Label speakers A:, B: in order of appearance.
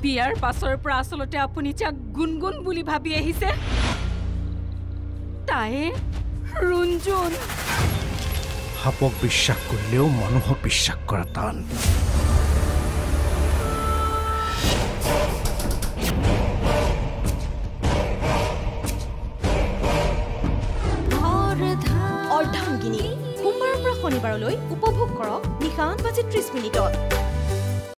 A: বিয়াৰ পাছৰ পৰা আসলতে আপুনি যাক গুণগুণ বুলি ভাবি আহিছে তাই ৰুঞ্জুন
B: সাপক বিশ্বাস কৰিলেও মানুহক বিশ্বাস কৰা টান
C: অৰ্ধাংগিনী সোমবাৰৰ পৰা শনিবাৰলৈ উপভোগ কৰক নিশা 8:30 মিনিটত